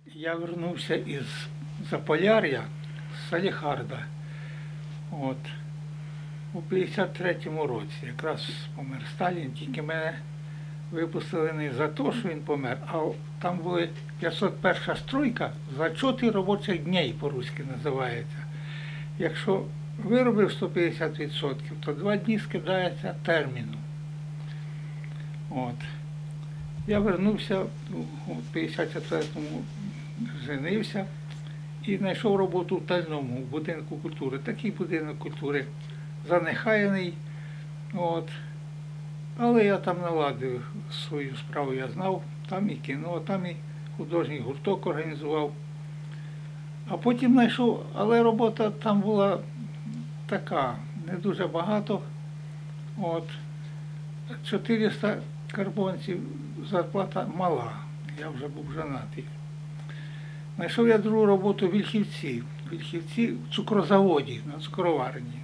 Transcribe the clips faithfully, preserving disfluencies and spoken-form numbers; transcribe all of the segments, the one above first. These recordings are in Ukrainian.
Я вернувся із Заполяр'я, з Саліхарда. От. У п'ятдесят третьому році якраз помер Сталін, тільки мене випустили не за те, що він помер, а там були п'ятсот перша стройка, зачоти робочих днів по-руськи називається. Якщо виробив сто п'ятдесят відсотків, то два дні скидається терміну. От. Я вернувся, у п'ятдесят четвертому женився і знайшов роботу в Тальному, в будинку культури. Такий будинок культури занехаяний. От. Але я там наладив свою справу, я знав, там і кіно, там і художній гурток організував. А потім знайшов, але робота там була така, не дуже багато. От. чотириста карбонців, зарплата мала, я вже був женатий. Знайшов я другу роботу в Вільхівці, в Вільхівці в цукрозаводі, на цукроварні.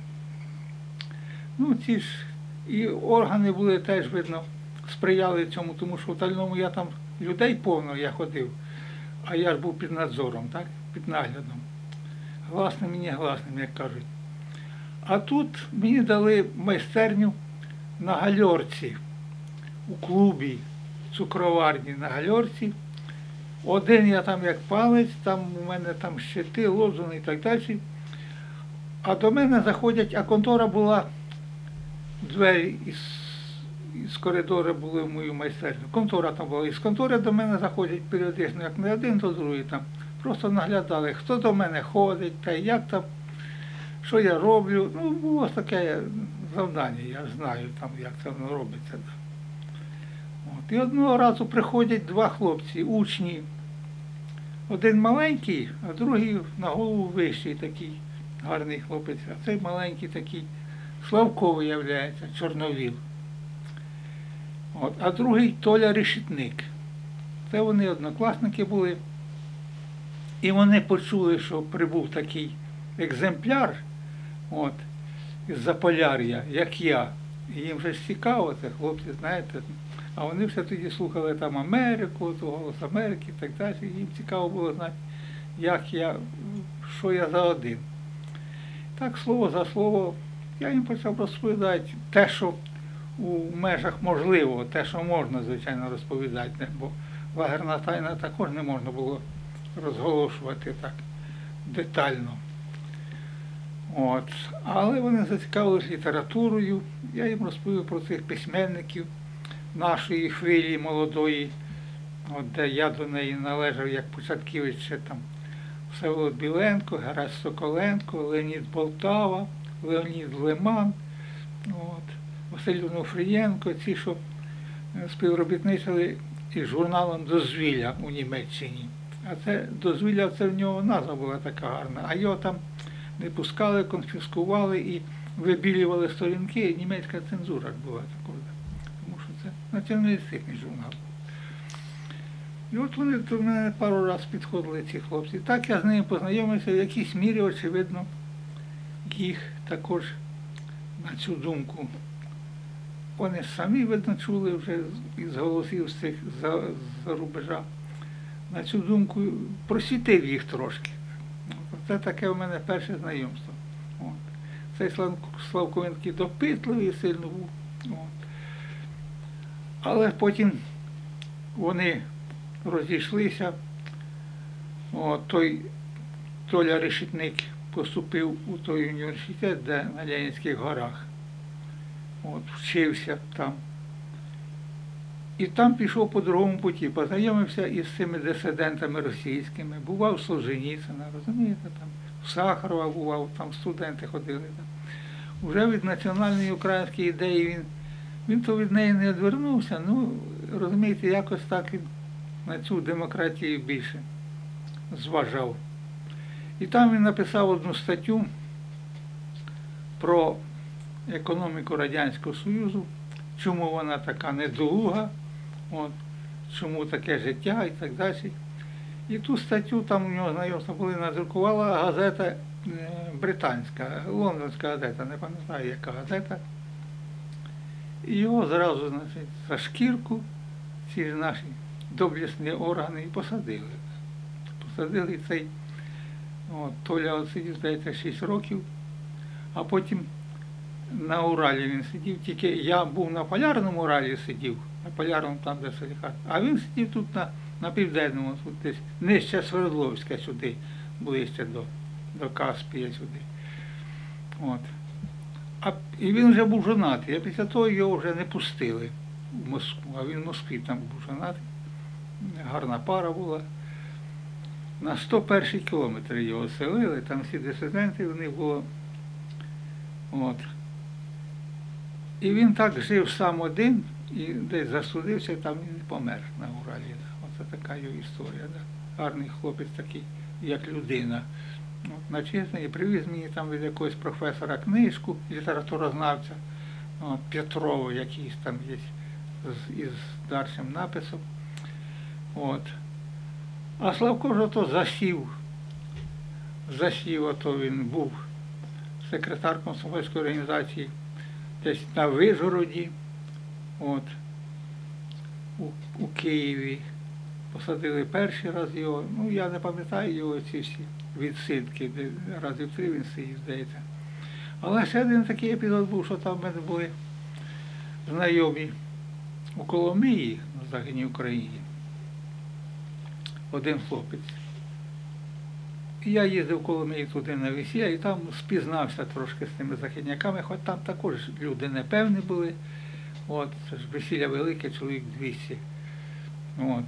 Ну, ці ж і органи були теж, видно, сприяли цьому, тому що в Тальному я там людей повно я ходив, а я ж був під надзором, так, під наглядом. Гласним і негласним, як кажуть. А тут мені дали майстерню на гальорці, у клубі цукроварні на гальорці. Один я там як палець, там у мене там щити, лозуни і так далі. А до мене заходять, а контора була, двері із, із коридору були в мою майстерню. Контора там була. Із контори до мене заходять періодично, як не один, то другий там. Просто наглядали, хто до мене ходить, та як там, що я роблю. Ну, було таке завдання, я знаю, там, як це воно робиться. От. І одного разу приходять два хлопці, учні. Один маленький, а другий на голову вищий такий гарний хлопець. А цей маленький такий Славко виявляється, Чорновіл. От. А другий Толя Решетник. Це вони однокласники були. І вони почули, що прибув такий екземпляр, от, із Заполяр'я, як я. І їм вже цікаво, це хлопці, знаєте. А вони все тоді слухали там Америку, то Голос Америки і так далі. І їм цікаво було знати, як я, що я за один. Так, слово за слово, я їм почав розповідати те, що у межах можливого, те, що можна, звичайно, розповідати, бо лагерна тайна також не можна було розголошувати так детально. От. Але вони зацікавилися літературою, я їм розповів про цих письменників нашої хвилі молодої, от, де я до неї належав як початківець, ще там Всеволод Біленко, Герась Соколенко, Леонід Болтава, Леонід Лиман, от, Василь Онуфрієнко, ці, що співробітничали із журналом «Дозвілля» у Німеччині. А це «Дозвілля» – це в нього назва була така гарна, а його там не пускали, конфіскували і вибілювали сторінки, німецька цензура була такою. Тому що це націоналістичний журнал. І от вони до мене пару разів підходили, ці хлопці. Так я з ними познайомився, в якійсь мірі, очевидно, їх також на цю думку. Вони самі, видно, чули вже із голосів з цих за рубежа. На цю думку просвітив їх трошки. Це таке у мене перше знайомство. От. Цей Славко він такий допитливий сильно був. От. Але потім вони розійшлися. От, той Толя Решетник поступив у той університет, де на Ленінських горах. От, вчився там. І там пішов по другому путі, познайомився із цими дисидентами російськими. Бував Солженіцина, розумієте, там, в Сахарова бував, там студенти ходили. Там. Уже від національної української ідеї він, він то від неї не відвернувся, ну, розумієте, якось так він на цю демократію більше зважав. І там він написав одну статтю про економіку Радянського Союзу, чому вона така недолуга, от, чому таке життя і так далі. І ту статтю, там у нього знайомства були, надрукувала газета британська, лондонська газета, не пам'ятаю, яка газета. І його зразу, значить, за шкірку ці ж наші доблесні органи і посадили. посадили і цей. От, Толя от сидів, здається, шість років, а потім на Уралі він сидів, тільки я був на Полярному Уралі сидів, на Полярному там, де Саліхарда, а він сидів тут на, на Південному, тут десь нижче Свердловська сюди, ближче до, до Каспія сюди. От. А, і він вже був жонатий, а після того його вже не пустили в Москву, а він в Москві там був жонатий, гарна пара була. На сто перший кілометр його селили, там всі дисиденти в них було. От. І він так жив сам один, і десь засудився, там він помер на Уралі. Оце така його історія. Да. Гарний хлопець такий, як людина. От, начесний, і привіз мені там від якогось професора книжку, літературознавця, от, Петрова якийсь там є, з, із дальшим написом. От. А Славко ж ото засів, засів, ото він був секретар комсомольської організації десь на Вижгороді, от, у, у Києві. Посадили перший раз його, ну я не пам'ятаю його ці всі відсидки, де разів три він сидів, здається. Але ще один такий епізод був, що там в мене були знайомі у Коломиї, на Західній Україні. Один хлопець. І я їздив в Коломиї туди на весілля і там спізнався трошки з тими західняками, хоч там також люди непевні були. От, це ж весілля велике, чоловік двісті. От.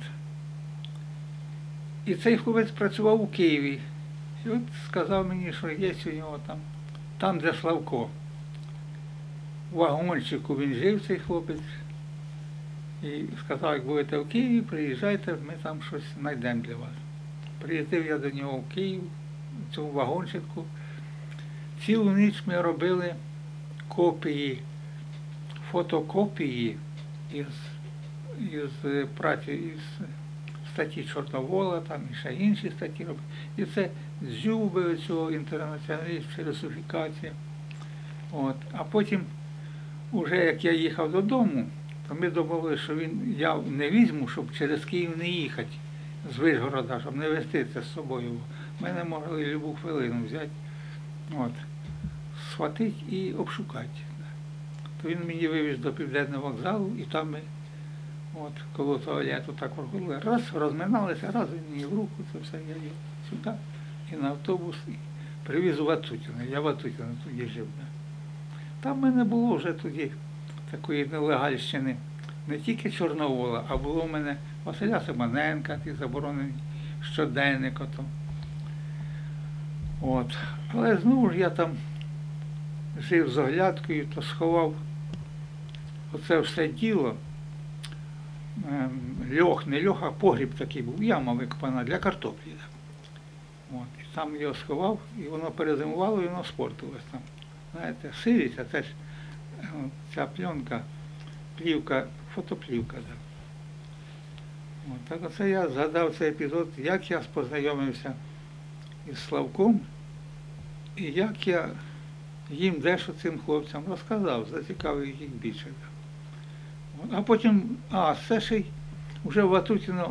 І цей хлопець працював у Києві. І от сказав мені, що є у нього там, там де Славко. У вагончику він жив, цей хлопець. І сказав, як будете в Києві, приїжджайте, ми там щось знайдемо для вас. Приїздив я до нього в Київ, в цьому вагончику. Цілу ніч ми робили копії, фотокопії із, із праці, із статті Чорновола, там і ще інші статті робили. І це Дзюби, цього інтернаціоналістська русифікація. От. А потім, уже як я їхав додому, то ми домовилися, що він, я не візьму, щоб через Київ не їхати з Вишгорода, щоб не вести це з собою. Мене могли любу хвилину взяти, от, схватити і обшукати. То він мені вивіз до Південного вокзалу, і там ми от, коло туалету так робили. Раз, розминалися, раз він мені в руку, це все, я їв сюди, і на автобус, і привіз у Ватутіно. Я в Ватутіно тоді жив. Там в мене було вже тоді такої нелегальщини, не тільки Чорновола, а було в мене Василя Симоненка, ті заборонені щоденник. Ото. От. Але знову ж я там жив з оглядкою, то сховав оце все діло. Льох, не льох, а погріб такий був, яма викопана для картоплі. От. І там його сховав, і воно перезимувало, і воно спортилось там. Знаєте, сирість, а це ж ця пленка, плівка, фотоплівка. Да. От, так оце я згадав цей епізод, як я познайомився із Славком, і як я їм дещо цим хлопцям розказав, зацікавив їх більше. Да. От, а потім, а, це ще й вже в Ватутіно,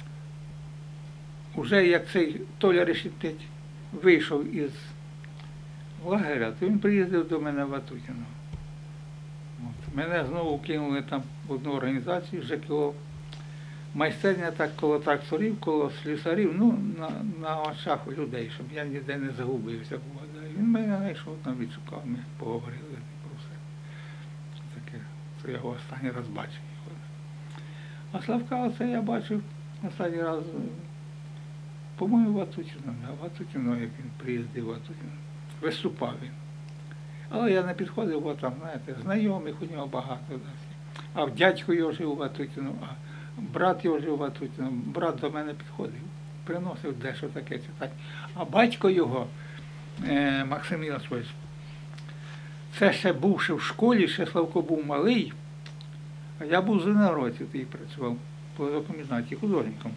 вже як цей Толя Решетить вийшов із лагеря, то він приїздив до мене в Ватутіно. От. Мене знову кинули там в одну організацію, вже коло майстерня, так коло тракторів, коло слюсарів, ну, на, на очах у людей, щоб я ніде не загубився. Він мене знайшов, там відшукав, ми поговорили про все. Таке, це я його останній раз бачив. А Славка оце я бачив останній раз, по-моєму, в Ватутіно, в Ватутіно, як він приїздив в Ватутіно. Виступав він. Але я не підходив, бо там, знаєте, знайомих у нього багато. А дядько його жив у Ватутіно, а брат його жив у Ватутіно. Брат до мене підходив, приносив дещо таке читати. А батько його, е, Максим Ясович, це ще бувши в школі, ще Славко був малий, а я був з інороці, тоді працював по комбінаті художником.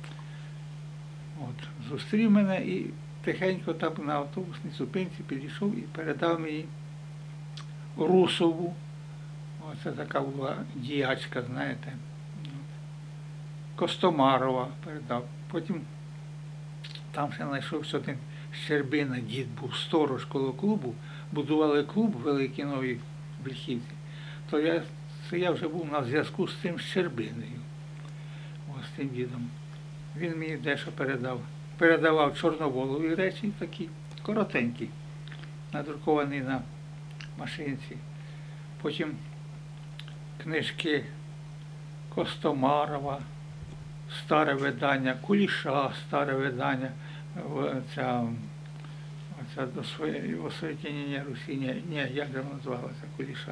От, зустрів мене і тихенько там на автобусній зупинці підійшов і передав мені Русову. Оце така була діячка, знаєте. Костомарова передав. Потім Там ще знайшовся один Щербина, дід був сторож коло клубу, будували клуб великий новий в Вільхівці. То я, це я вже був на зв'язку з цим Щербиною, ось з тим дідом. Він мені дещо передав. Передавав чорноволові речі, такі коротенькі, надруковані на машинці. Потім книжки Костомарова, старе видання, Куліша, старе видання, ця, ця освітіння Русі, ні, ні, як же вона називалася, Куліша.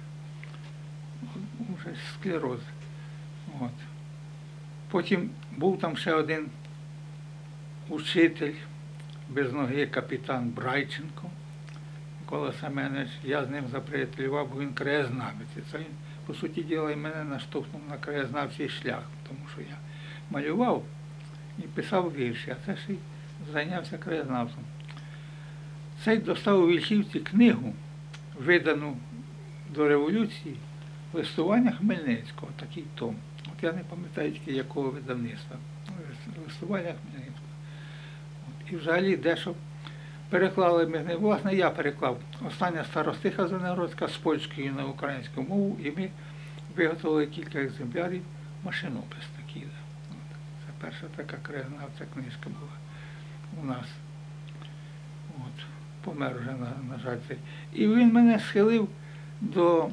Уже склероз. От. Потім був там ще один учитель без ноги, капітан Брайченко, Микола Семенович. Я з ним заприятелював, бо він краєзнавець. Це він, по суті діла, і мене наштовхнув на краєзнавчий шлях, тому що я малював і писав вірші, а це ж і зайнявся краєзнавством. Цей достав у Вільхівці книгу, видану до революції, листування Хмельницького, такий том. От я не пам'ятаю тільки якого видавництва. Листування Хмельницького. От. І взагалі дещо переклали ми, власне, я переклав остання старостиха Звенигородська з польської на українську мову, і ми виготовили кілька екземплярів, машинопис такий. От. Це перша така краєзнавця книжка була у нас. От. Помер вже, на, на жаль, цей. І він мене схилив до,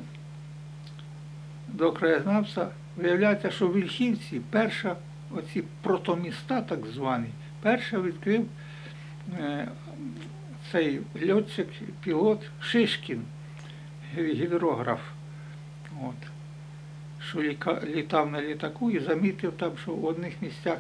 до краєзнавця. Виявляється, що в Вільхівці перша, оці протоміста так звані, перша відкрив е, цей льотчик, пілот Шишкін, гідрограф, от, що ліка, літав на літаку і замітив там, що в одних місцях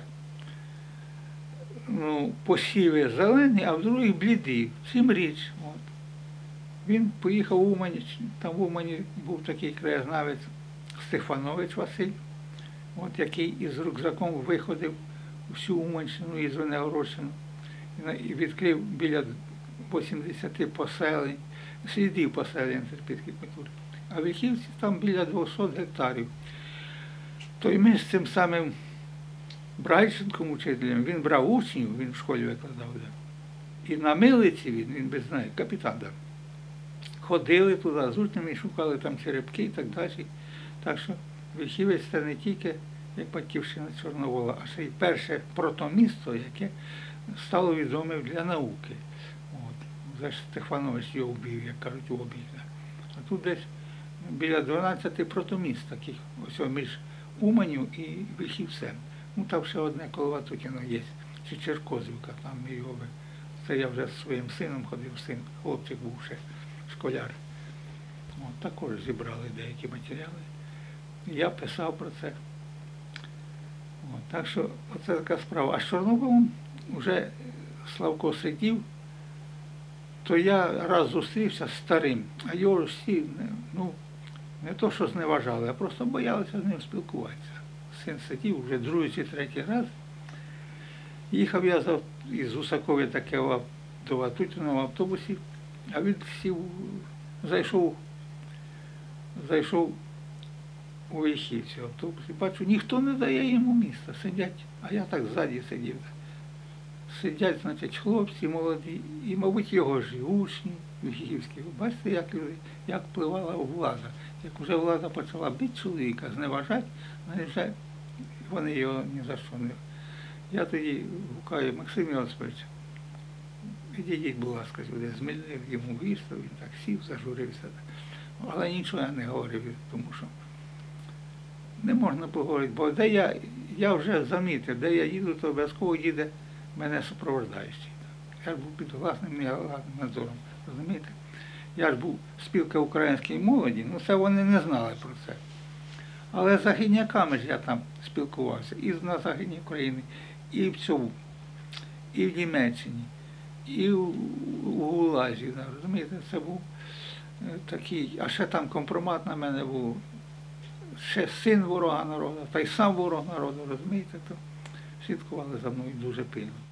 ну, посіви зелені, а в других бліді. Чим річ. От. Він поїхав в Умань, там в Умані був такий краєзнавець Стефанович Василь, от, який із рюкзаком виходив всю Уманщину і Звенигородщину і відкрив біля вісімдесяти поселень, слідів поселень терпітської культури. А в Вільхівці там біля двохсот гектарів. То і ми з цим самим Брайченком учителем, він брав учнів, він в школі викладав. Да. І на Милиці він, він без знає, капітан, да. Ходили туди з учнями, шукали там черепки і так далі. Так що Вільхівець це не тільки як батьківщина Чорновола, а ще й перше протомісто, яке стало відомим для науки. От. Вже Стефанович його вбив, як кажуть, обіг. Да. А тут десь біля дванадцяти протоміст таких, ось між Уманю і Вільхівцем. Ну, там ще одне коло Ватутіно є, чи Черкозівка, там його. Це я вже зі своїм сином ходив, син, хлопчик був ще, школяр. От, також зібрали деякі матеріали. Я писав про це. От, так що оце така справа. А з Чорноволом вже Славко сидів, то я раз зустрівся з старим, а його всі, ну, не то що зневажали, а просто боялися з ним спілкуватися. Син сидів вже другий чи третій раз. Їхав я із Гусакові таке до Ватутіного в автобусі, а він сів, зайшов, зайшов у Вільхівці в автобусі. Бачу, ніхто не дає йому місця, сидять, а я так ззаді сидів. Сидять, значить, хлопці молоді, і, мабуть, його ж і учні вільхівські. Бачите, як, як впливала влада. Як вже влада почала бити чоловіка, зневажати, вже вони його ні за що не. Я тоді гукаю Максим Йосипович, відійдіть, будь ласка, сюди, змінив йому вістав, він так сів, зажурився. Але нічого я не говорив, тому що не можна поговорити, бо де я, я вже замітив, де я їду, то обов'язково їде мене супроводжаючий. Я ж був під власним надзором, розумієте? Я ж був спілка української молоді, ну це вони не знали про це. Але з західняками ж я там спілкувався, і на Західній Україні, і в цьому, і в Німеччині, і в Гулазі, розумієте, це був такий, а ще там компромат на мене був, ще син ворога народу, та й сам ворог народу, розумієте, то слідкували за мною дуже пильно.